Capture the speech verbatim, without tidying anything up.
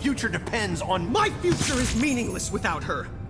future depends on... My future is meaningless without her.